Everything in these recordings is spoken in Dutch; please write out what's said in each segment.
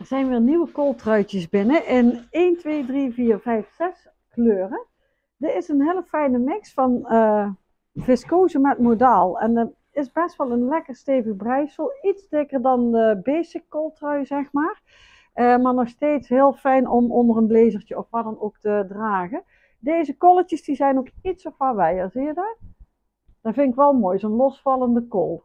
Er zijn weer nieuwe kooltruitjes binnen in 1, 2, 3, 4, 5, 6 kleuren. Dit is een hele fijne mix van viscose met modaal. En dat is best wel een lekker stevig breisel. Iets dikker dan de basic kooltrui, zeg maar. Maar nog steeds heel fijn om onder een blazertje of wat dan ook te dragen. Deze kolletjes die zijn ook iets of wat wijer, zie je dat? Dat vind ik wel mooi, zo'n losvallende kool.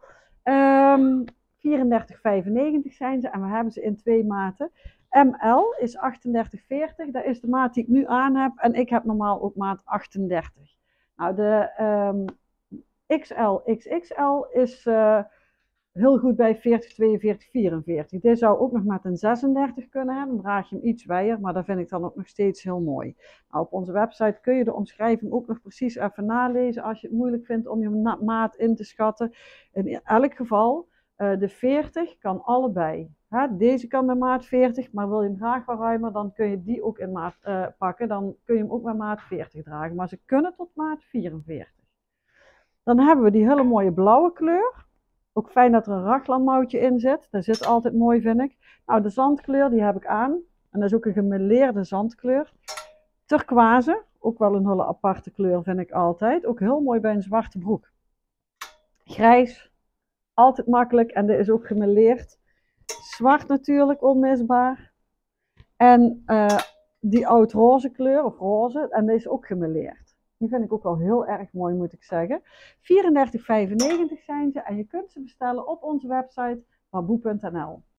34,95 zijn ze en we hebben ze in twee maten. ML is 38,40, dat is de maat die ik nu aan heb en ik heb normaal ook maat 38. Nou, de XL, XXL is heel goed bij 40, 42, 44. Dit zou ook nog met een 36 kunnen hebben, dan draag je hem iets wijer, maar dat vind ik dan ook nog steeds heel mooi. Nou, op onze website kun je de omschrijving ook nog precies even nalezen als je het moeilijk vindt om je maat in te schatten. In elk geval, de 40 kan allebei. Deze kan met maat 40, maar wil je hem graag wat ruimer, dan kun je die ook in maat pakken. Dan kun je hem ook met maat 40 dragen, maar ze kunnen tot maat 44. Dan hebben we die hele mooie blauwe kleur. Ook fijn dat er een raglanmouwtje in zit. Dat zit altijd mooi, vind ik. Nou, de zandkleur die heb ik aan. En dat is ook een gemêleerde zandkleur. Turquoise, ook wel een hele aparte kleur vind ik altijd. Ook heel mooi bij een zwarte broek. Grijs, altijd makkelijk en dit is ook gemêleerd. Zwart natuurlijk, onmisbaar. En die oud-roze kleur, of roze, en deze is ook gemêleerd. Die vind ik ook wel heel erg mooi, moet ik zeggen. 34,95 zijn ze en je kunt ze bestellen op onze website baboe.nl.